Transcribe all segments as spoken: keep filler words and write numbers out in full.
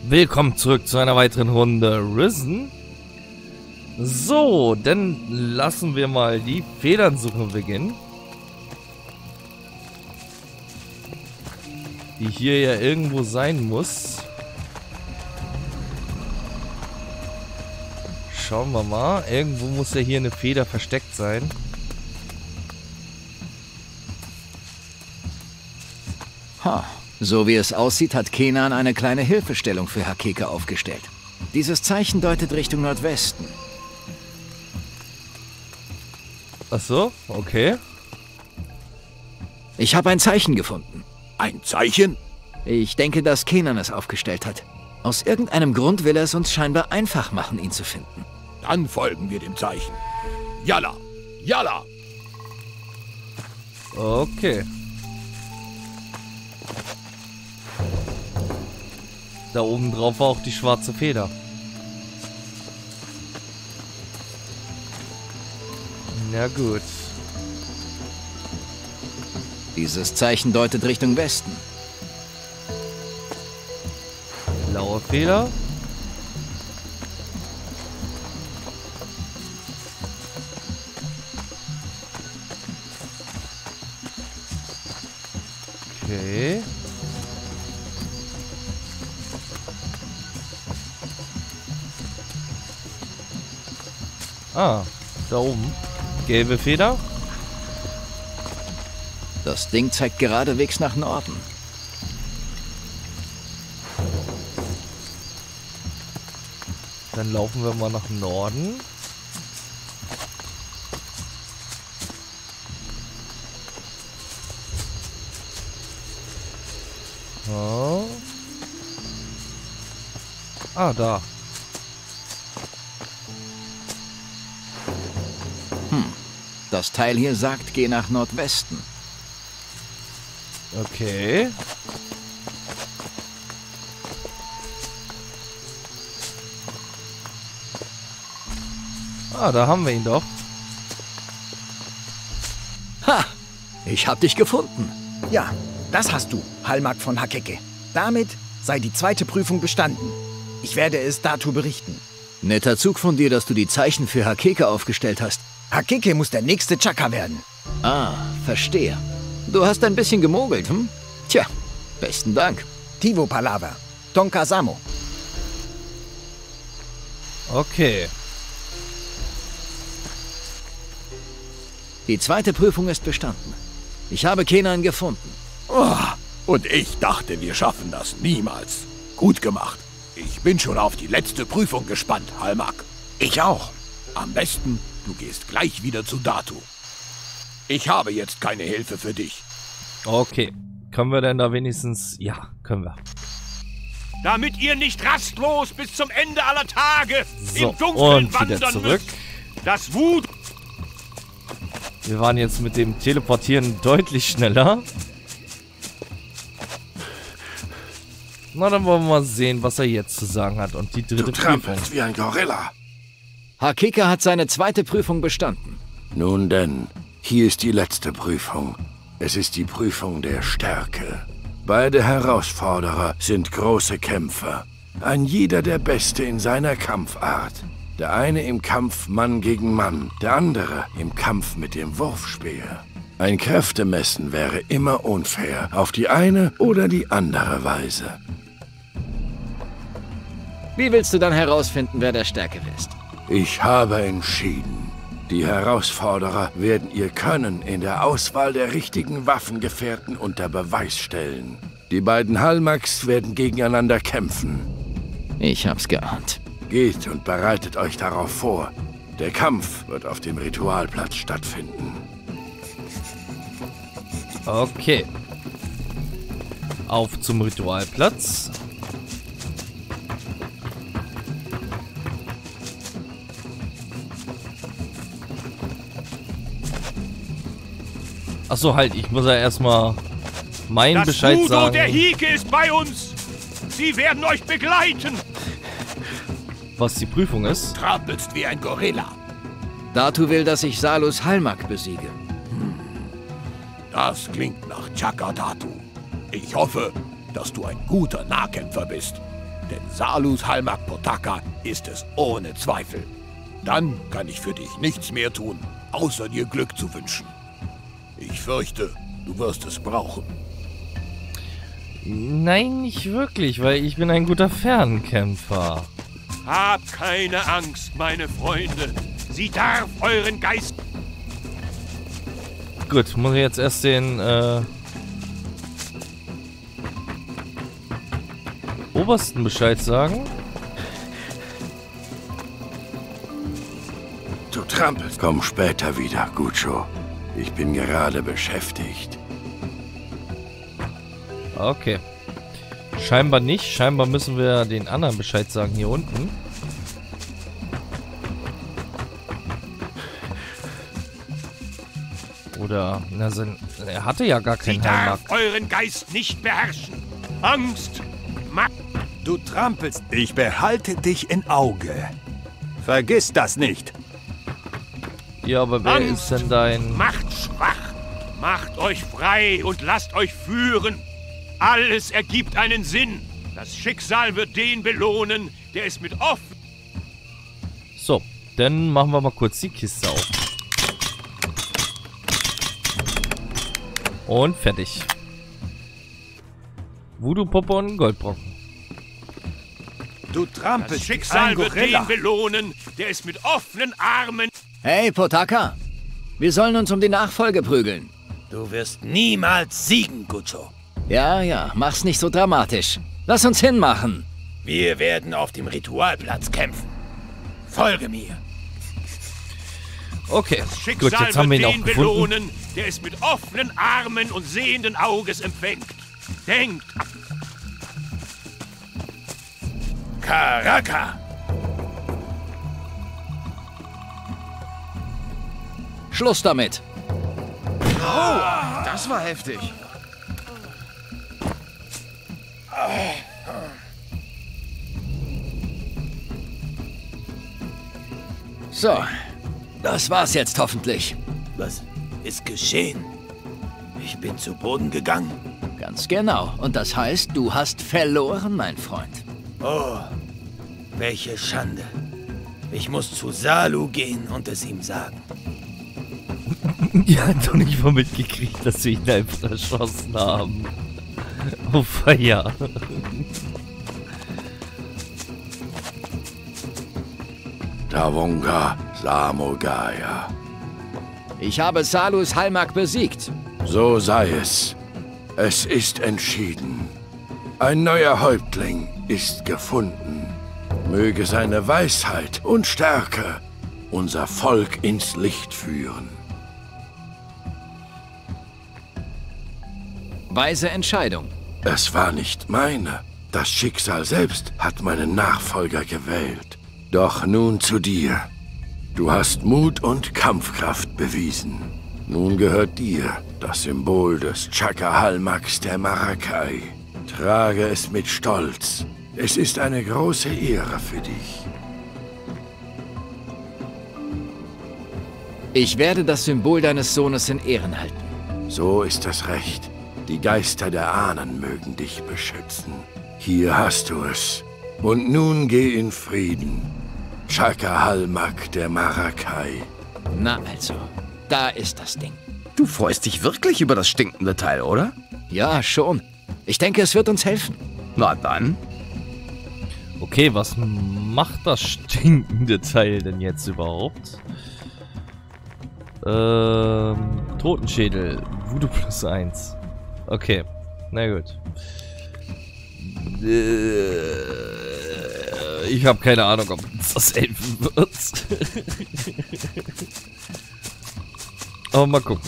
Willkommen zurück zu einer weiteren Runde Risen. So, dann lassen wir mal die Federnsuche beginnen. Die hier ja irgendwo sein muss. Schauen wir mal. Irgendwo muss ja hier eine Feder versteckt sein. Ha. So wie es aussieht, hat Kenan eine kleine Hilfestellung für Hakeke aufgestellt. Dieses Zeichen deutet Richtung Nordwesten. Ach so, okay. Ich habe ein Zeichen gefunden. Ein Zeichen? Ich denke, dass Kenan es aufgestellt hat. Aus irgendeinem Grund will er es uns scheinbar einfach machen, ihn zu finden. Dann folgen wir dem Zeichen. Yalla! Yalla! Okay. Da oben drauf war auch die schwarze Feder. Na gut. Dieses Zeichen deutet Richtung Westen. Blaue Feder. Okay. Ah, da oben. Gelbe Feder. Das Ding zeigt geradewegs nach Norden. Dann laufen wir mal nach Norden. Oh. Ah, da. Hm. Das Teil hier sagt, geh nach Nordwesten. Okay. Ah, da haben wir ihn doch. Ha! Ich hab dich gefunden. Ja, das hast du, Halmak von Hakeke. Damit sei die zweite Prüfung bestanden. Ich werde es Datu berichten. Netter Zug von dir, dass du die Zeichen für Hakeke aufgestellt hast. Hakeke muss der nächste Chaka werden. Ah, verstehe. Du hast ein bisschen gemogelt, hm? Tja, besten Dank. Tivo Palaver. Tonka Samo. Okay. Die zweite Prüfung ist bestanden. Ich habe Kenan gefunden. Oh, und ich dachte, wir schaffen das niemals. Gut gemacht. Ich bin schon auf die letzte Prüfung gespannt, Halmak. Ich auch. Am besten, du gehst gleich wieder zu Datu. Ich habe jetzt keine Hilfe für dich. Okay. Können wir denn da wenigstens... Ja, können wir. Damit ihr nicht rastlos bis zum Ende aller Tage So, im Dunkeln und wieder wandern zurück. müsst. Das Wut... Wir waren jetzt mit dem Teleportieren deutlich schneller. Na, dann wollen wir mal sehen, was er jetzt zu sagen hat. Und die dritte Du Prüfung. trampelst wie ein Gorilla. Hakeke hat seine zweite Prüfung bestanden. Nun denn, hier ist die letzte Prüfung. Es ist die Prüfung der Stärke. Beide Herausforderer sind große Kämpfer. Ein jeder der Beste in seiner Kampfart. Der eine im Kampf Mann gegen Mann, der andere im Kampf mit dem Wurfspeer. Ein Kräftemessen wäre immer unfair, auf die eine oder die andere Weise. Wie willst du dann herausfinden, wer der Stärkere ist? Ich habe entschieden. Die Herausforderer werden ihr Können in der Auswahl der richtigen Waffengefährten unter Beweis stellen. Die beiden Halmaks werden gegeneinander kämpfen. Ich hab's geahnt. Geht und bereitet euch darauf vor. Der Kampf wird auf dem Ritualplatz stattfinden. Okay. Auf zum Ritualplatz. Achso, halt, ich muss ja erstmal meinen Das Bescheid Voodoo sagen. der Hike ist bei uns. Sie werden euch begleiten. Was die Prüfung ist. Trampelst wie ein Gorilla. Datu will, dass ich Salus Halmak besiege. Das klingt nach Chaka Datu. Ich hoffe, dass du ein guter Nahkämpfer bist. Denn Salus Halmak Potaka ist es ohne Zweifel. Dann kann ich für dich nichts mehr tun, außer dir Glück zu wünschen. Ich fürchte, du wirst es brauchen. Nein, nicht wirklich, weil ich bin ein guter Fernkämpfer. Habt keine Angst, meine Freunde. Sie darf euren Geist... Gut, muss ich jetzt erst den, äh... Obersten Bescheid sagen? Du trampelst. Komm später wieder, Gucho. Ich bin gerade beschäftigt. Okay. Scheinbar nicht. Scheinbar müssen wir den anderen Bescheid sagen hier unten. Oder, na, sein, er hatte ja gar keinen Sie Halmak. darf euren Geist nicht beherrschen. Angst, Macht. Du trampelst. Ich behalte dich im Auge. Vergiss das nicht. Ja, aber wer Angst, ist denn dein... Macht schwach. Macht euch frei und lasst euch führen. Alles ergibt einen Sinn. Das Schicksal wird den belohnen, der es mit offen... So, dann machen wir mal kurz die Kiste auf. Und fertig. Voodoo-Puppe und Goldbrocken. Du Das trampelst. Schicksal ein wird Gorilla. den belohnen, der es mit offenen Armen... Hey, Potaka. Wir sollen uns um die Nachfolge prügeln. Du wirst niemals siegen, Gucho. Ja, ja, mach's nicht so dramatisch. Lass uns hinmachen. Wir werden auf dem Ritualplatz kämpfen. Folge mir. Okay, Das gut, Schicksal jetzt haben wir wird ihn auch den gefunden. belohnen, der es mit offenen Armen und sehenden Auges empfängt. Denkt, Karaka. Schluss damit. Das war heftig. So, das war's jetzt hoffentlich. Was ist geschehen? Ich bin zu Boden gegangen. Ganz genau. Und das heißt, du hast verloren, mein Freund. Oh, welche Schande. Ich muss zu Salu gehen und es ihm sagen. Die hat doch nicht mal mitgekriegt, dass wir ihn einfach erschossen haben. Oh, Feier. Tawonga Samogaya. Ich habe Salus Halmak besiegt. So sei es. Es ist entschieden. Ein neuer Häuptling ist gefunden. Möge seine Weisheit und Stärke unser Volk ins Licht führen. Weise Entscheidung. Es war nicht meine. Das Schicksal selbst hat meinen Nachfolger gewählt. Doch nun zu dir. Du hast Mut und Kampfkraft bewiesen. Nun gehört dir das Symbol des Chaka Halmaks der Maracay. Trage es mit Stolz. Es ist eine große Ehre für dich. Ich werde das Symbol deines Sohnes in Ehren halten. So ist das Recht. Die Geister der Ahnen mögen dich beschützen. Hier hast du es. Und nun geh in Frieden. Chaka Halmak der Maracay. Na also, da ist das Ding. Du freust dich wirklich über das stinkende Teil, oder? Ja, schon. Ich denke, es wird uns helfen. Na dann. Okay, was macht das stinkende Teil denn jetzt überhaupt? Ähm, Totenschädel. Voodoo plus eins. Okay, na gut. Äh, ich habe keine Ahnung, ob uns das helfen wird. Aber mal gucken.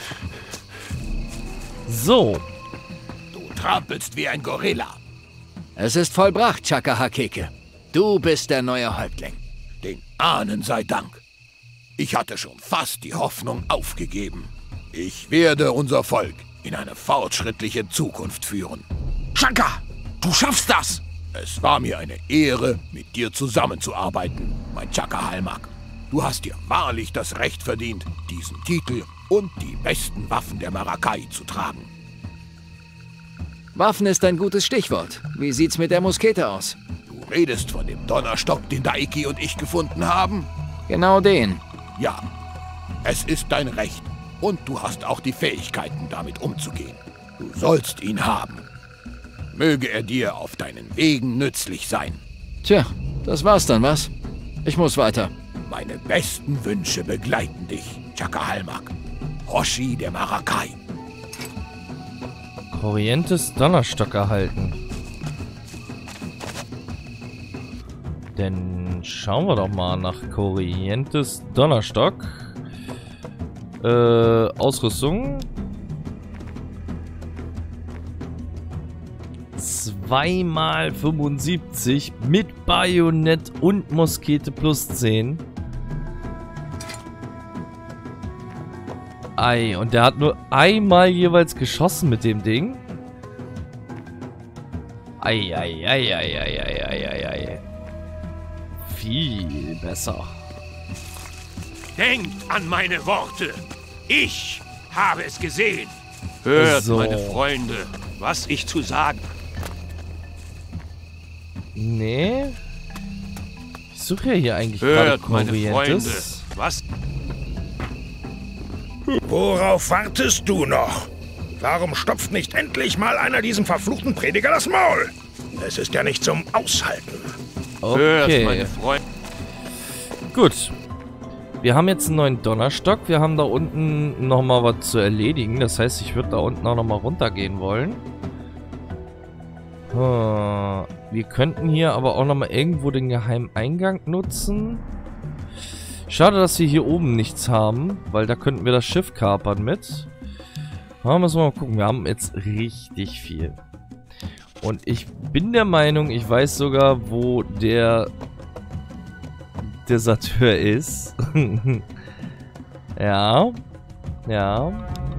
So. Du trampelst wie ein Gorilla. Es ist vollbracht, Chaka Hakeke. Du bist der neue Häuptling. Den Ahnen sei Dank. Ich hatte schon fast die Hoffnung aufgegeben. Ich werde unser Volk in eine fortschrittliche Zukunft führen. Chaka, du schaffst das! Es war mir eine Ehre, mit dir zusammenzuarbeiten, mein Chaka Halmak. Du hast dir wahrlich das Recht verdient, diesen Titel und die besten Waffen der Maracay zu tragen. Waffen ist ein gutes Stichwort. Wie sieht's mit der Muskete aus? redest von dem Donnerstock, den Daiki und ich gefunden haben? Genau den. Ja, es ist dein Recht. Und du hast auch die Fähigkeiten, damit umzugehen. Du sollst ihn haben. Möge er dir auf deinen Wegen nützlich sein. Tja, das war's dann, was? Ich muss weiter. Meine besten Wünsche begleiten dich, Chaka Halmak. Hoshi der Marakai. Corrientes Donnerstock erhalten. Dann schauen wir doch mal nach Corrientes Donnerstock. Äh, Ausrüstung. Zweimal fünfundsiebzig mit Bajonett und Muskete plus zehn. Ei, und der hat nur einmal jeweils geschossen mit dem Ding. Ei, ei, ei, ei, ei, ei, ei, ei, ei. Viel besser. Denkt an meine Worte. Ich habe es gesehen. Hört, So. meine Freunde, was ich zu sagen. Nee. Ich suche ja hier eigentlich gerade Hört, meine Freunde, Corrientes. was... Worauf wartest du noch? Warum stopft nicht endlich mal einer diesem verfluchten Prediger das Maul? Es ist ja nicht zum Aushalten. Hört, Okay. meine Freunde. Gut. Wir haben jetzt einen neuen Donnerstock. Wir haben da unten nochmal was zu erledigen. Das heißt, ich würde da unten auch nochmal runtergehen wollen. Hm. Wir könnten hier aber auch nochmal irgendwo den geheimen Eingang nutzen. Schade, dass wir hier oben nichts haben, weil da könnten wir das Schiff kapern mit. Da müssen wir mal gucken. Wir haben jetzt richtig viel. Und ich bin der Meinung, ich weiß sogar, wo der Deserteur ist. Ja. Ja.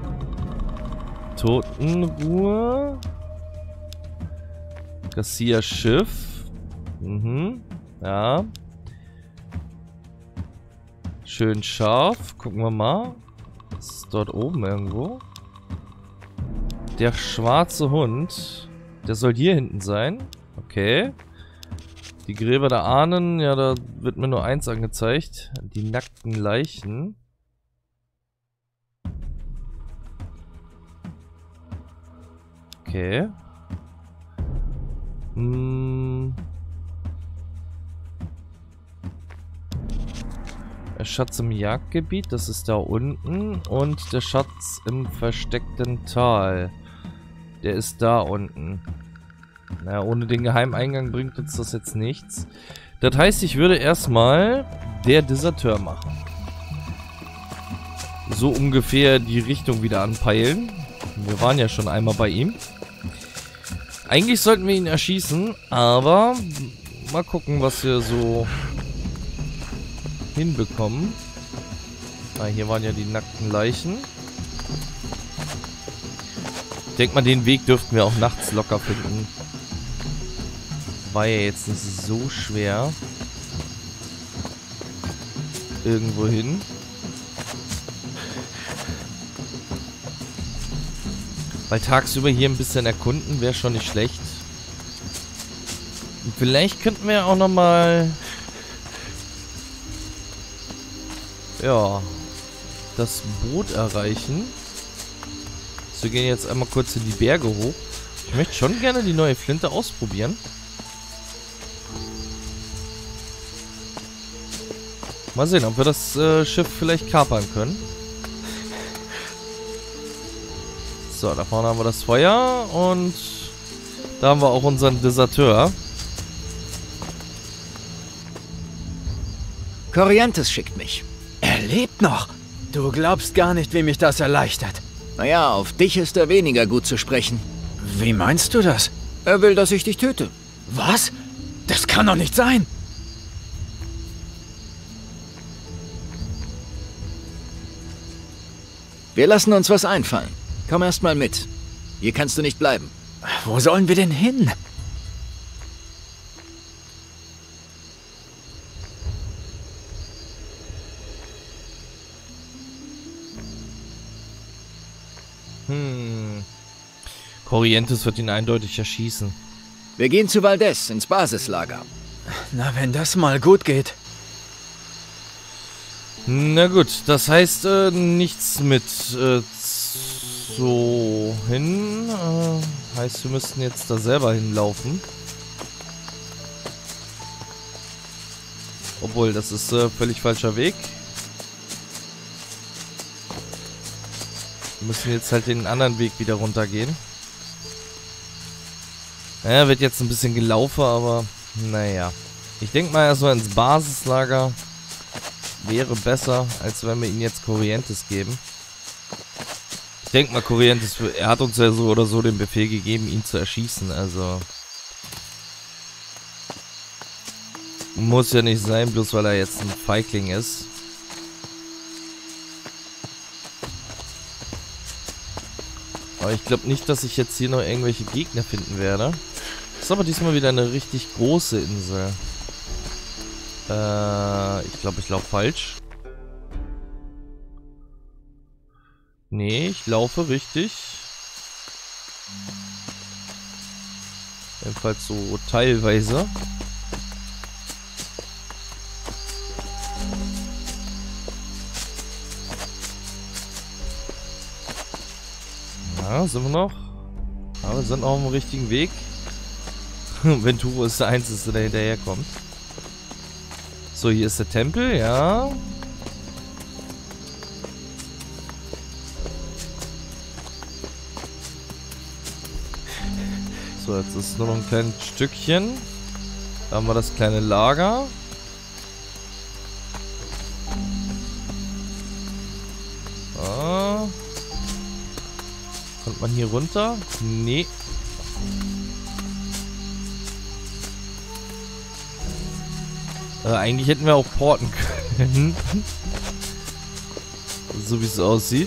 Totenruhe. Garcia Schiff. Mhm. Ja. Schön scharf. Gucken wir mal. Das ist dort oben irgendwo. Der schwarze Hund. Der soll hier hinten sein. Okay. Die Gräber der Ahnen. Ja, da wird mir nur eins angezeigt. Die nackten Leichen. Okay. Hm. Der Schatz im Jagdgebiet, das ist da unten. Und der Schatz im versteckten Tal. Der ist da unten. Naja, ohne den Geheimeingang bringt uns das jetzt nichts. Das heißt, ich würde erstmal der Deserteur machen. So ungefähr die Richtung wieder anpeilen. Wir waren ja schon einmal bei ihm. Eigentlich sollten wir ihn erschießen, aber mal gucken, was wir so hinbekommen. Ah, hier waren ja die nackten Leichen. Ich denke mal, den Weg dürften wir auch nachts locker finden. War ja jetzt nicht so schwer. Irgendwo hin. Weil tagsüber hier ein bisschen erkunden wäre schon nicht schlecht. Und vielleicht könnten wir auch nochmal... Ja, das Boot erreichen. So, wir gehen jetzt einmal kurz in die Berge hoch. Ich möchte schon gerne die neue Flinte ausprobieren. Mal sehen, ob wir das äh, Schiff vielleicht kapern können. So, da vorne haben wir das Feuer und da haben wir auch unseren Deserteur. Corrientes schickt mich. Er lebt noch. Du glaubst gar nicht, wie mich das erleichtert. Naja, auf dich ist er weniger gut zu sprechen. Wie meinst du das? Er will, dass ich dich töte. Was? Das kann doch nicht sein. Wir lassen uns was einfallen. Komm erst mal mit. Hier kannst du nicht bleiben. Wo sollen wir denn hin? Hm. Corrientes wird ihn eindeutig erschießen. Wir gehen zu Valdez, ins Basislager. Na, wenn das mal gut geht. Na gut, das heißt äh, nichts mit äh, so hin. Äh, heißt, wir müssten jetzt da selber hinlaufen. Obwohl, das ist äh, völlig falscher Weg. Wir müssen jetzt halt den anderen Weg wieder runtergehen. Naja, wird jetzt ein bisschen gelaufen, aber naja. Ich denke mal erstmal ins Basislager. Wäre besser, als wenn wir ihm jetzt Corrientes geben. Ich denke mal, Corrientes, er hat uns ja so oder so den Befehl gegeben, ihn zu erschießen, also... Muss ja nicht sein, bloß weil er jetzt ein Feigling ist. Aber ich glaube nicht, dass ich jetzt hier noch irgendwelche Gegner finden werde. Das ist aber diesmal wieder eine richtig große Insel. Äh, ich glaube, ich laufe falsch. Nee, ich laufe richtig. Jedenfalls so teilweise. Ja, sind wir noch. Aber wir sind auch auf dem richtigen Weg. Venturo ist der Einzige, der hinterherkommt. So, hier ist der Tempel, ja. So, jetzt ist nur noch ein kleines Stückchen. Da haben wir das kleine Lager. Ah. Kommt man hier runter? Nee. Äh, eigentlich hätten wir auch porten können. So wie es aussieht.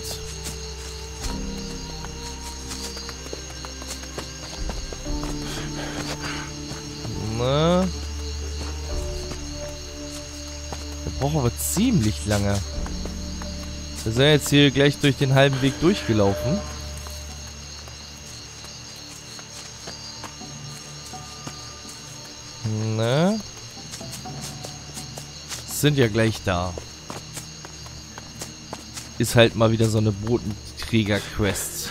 Na. Wir brauchen aber ziemlich lange. Wir sind jetzt hier gleich durch den halben Weg durchgelaufen. Ne? Sind ja gleich da. Ist halt mal wieder so eine Botenträger-Quest.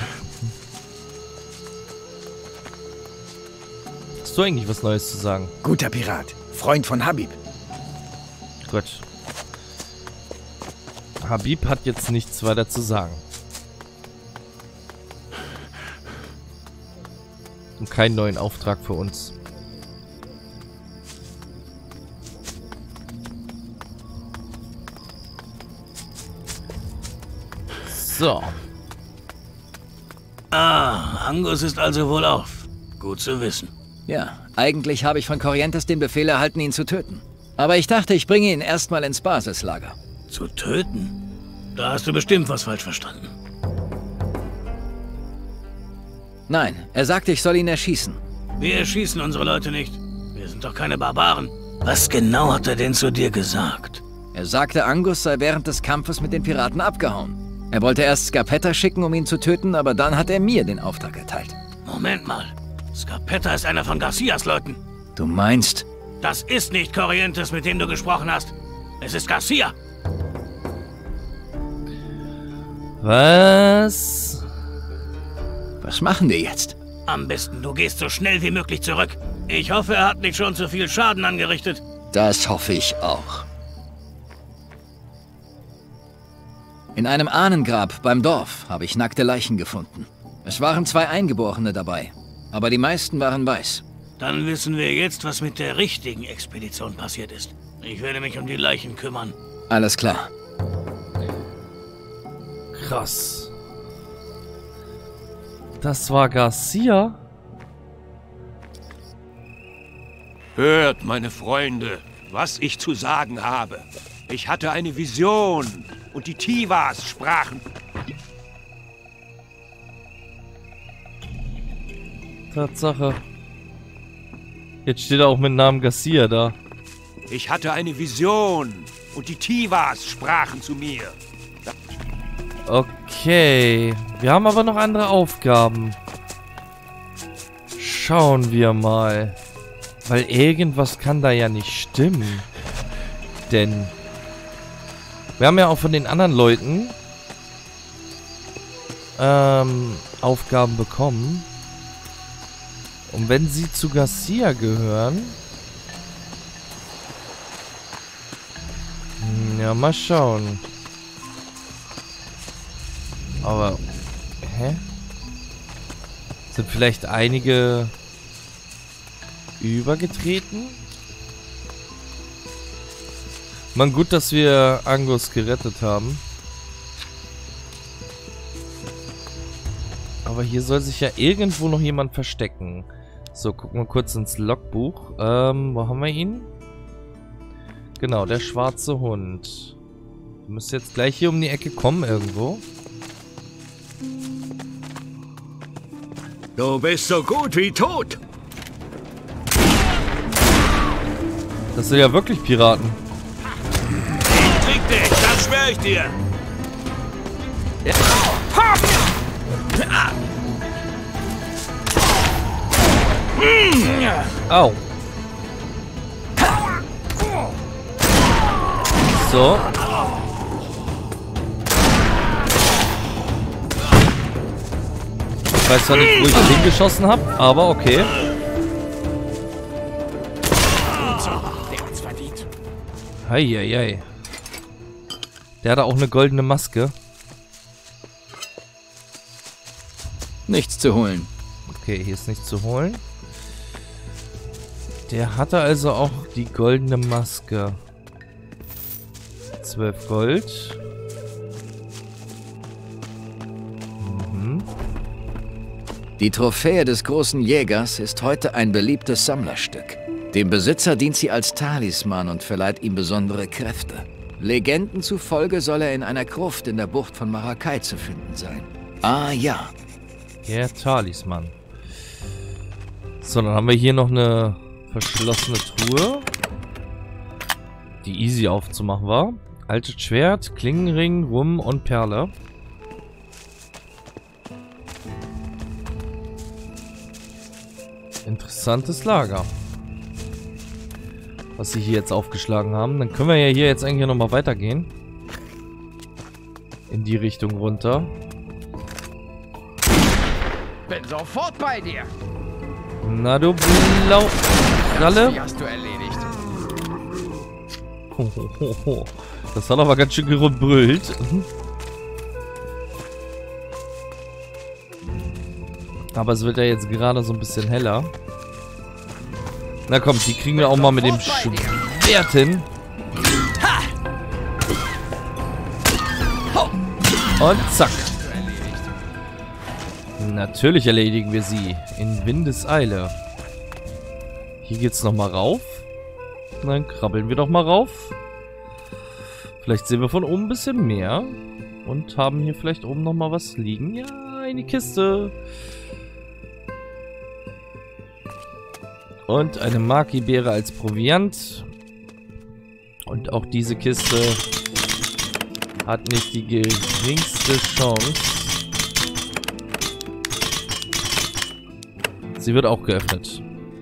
Hast du eigentlich was Neues zu sagen? Guter Pirat. Freund von Habib. Gut. Habib hat jetzt nichts weiter zu sagen. Und keinen neuen Auftrag für uns. So. Ah, Angus ist also wohl auf. Gut zu wissen. Ja, eigentlich habe ich von Corrientes den Befehl erhalten, ihn zu töten. Aber ich dachte, ich bringe ihn erstmal ins Basislager. Zu töten? Da hast du bestimmt was falsch verstanden. Nein, er sagte, ich soll ihn erschießen. Wir erschießen unsere Leute nicht. Wir sind doch keine Barbaren. Was genau hat er denn zu dir gesagt? Er sagte, Angus sei während des Kampfes mit den Piraten abgehauen. Er wollte erst Scarpetta schicken, um ihn zu töten, aber dann hat er mir den Auftrag erteilt. Moment mal. Scarpetta ist einer von Garcias Leuten. Du meinst? Das ist nicht Corrientes, mit dem du gesprochen hast. Es ist Garcia. Was? Was machen wir jetzt? Am besten, du gehst so schnell wie möglich zurück. Ich hoffe, er hat nicht schon zu viel Schaden angerichtet. Das hoffe ich auch. In einem Ahnengrab beim Dorf habe ich nackte Leichen gefunden. Es waren zwei Eingeborene dabei, aber die meisten waren weiß. Dann wissen wir jetzt, was mit der richtigen Expedition passiert ist. Ich werde mich um die Leichen kümmern. Alles klar. Krass. Das war Garcia? Hört, meine Freunde, was ich zu sagen habe. Ich hatte eine Vision und die Tivas sprachen. Tatsache. Jetzt steht er auch mit Namen Garcia da. Ich hatte eine Vision und die Tivas sprachen zu mir. Okay. Wir haben aber noch andere Aufgaben. Schauen wir mal. Weil irgendwas kann da ja nicht stimmen. Denn wir haben ja auch von den anderen Leuten ähm, Aufgaben bekommen. Und wenn sie zu Garcia gehören... Ja, mal schauen. Aber... Hä? Sind vielleicht einige übergetreten? Man, gut, dass wir Angus gerettet haben. Aber hier soll sich ja irgendwo noch jemand verstecken. So, gucken wir kurz ins Logbuch. Ähm, wo haben wir ihn? Genau, der schwarze Hund. Du müsst jetzt gleich hier um die Ecke kommen irgendwo. Du bist so gut wie tot. Das sind ja wirklich Piraten. Krieg dich, das schwöre ich dir. Au. So. Ich weiß zwar nicht, wo ich ihn hingeschossen habe, aber okay. Heieiei. Der hat auch eine goldene Maske. Nichts zu holen. Okay, hier ist nichts zu holen. Der hatte also auch die goldene Maske. zwölf Gold. Mhm. Die Trophäe des großen Jägers ist heute ein beliebtes Sammlerstück. Dem Besitzer dient sie als Talisman und verleiht ihm besondere Kräfte. Legenden zufolge soll er in einer Gruft in der Bucht von Maracay zu finden sein. Ah ja. Der Talisman. So, dann haben wir hier noch eine verschlossene Truhe, die easy aufzumachen war. Altes Schwert, Klingenring, Rum und Perle. Interessantes Lager, was sie hier jetzt aufgeschlagen haben. Dann können wir ja hier jetzt eigentlich nochmal weitergehen. In die Richtung runter. Bin sofort bei dir. Na du Blau... Kralle? Die hast du erledigt. Ho, ho, ho, ho. Das hat aber ganz schön gebrüllt. Aber es wird ja jetzt gerade so ein bisschen heller. Na komm, die kriegen wir auch mal mit dem Schwert hin. Und zack. Natürlich erledigen wir sie. In Windeseile. Hier geht's nochmal rauf. Dann krabbeln wir doch mal rauf. Vielleicht sehen wir von oben ein bisschen mehr. Und haben hier vielleicht oben nochmal was liegen. Ja, eine Kiste. Und eine Maki-Beere als Proviant. Und auch diese Kiste hat nicht die geringste Chance. Sie wird auch geöffnet.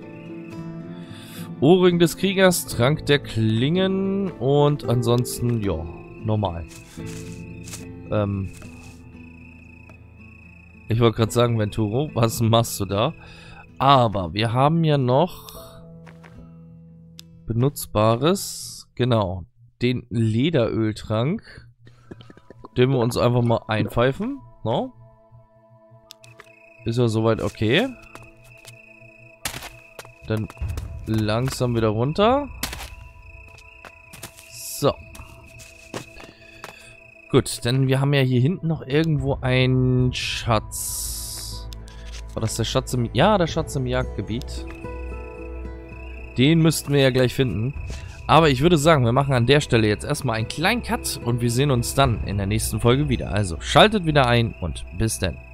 Ohrring des Kriegers, Trank der Klingen und ansonsten, ja, normal. Ähm. Ich wollte gerade sagen, Venturo, was machst du da? Aber wir haben ja noch Benutzbares. Genau. Den Lederöltrank. Den wir uns einfach mal einpfeifen. No? Ist ja soweit okay. Dann langsam wieder runter. So. Gut, denn wir haben ja hier hinten noch irgendwo einen Schatz. War das der Schatz im... Ja, der Schatz im Jagdgebiet. Den müssten wir ja gleich finden. Aber ich würde sagen, wir machen an der Stelle jetzt erstmal einen kleinen Cut und wir sehen uns dann in der nächsten Folge wieder. Also schaltet wieder ein und bis dann.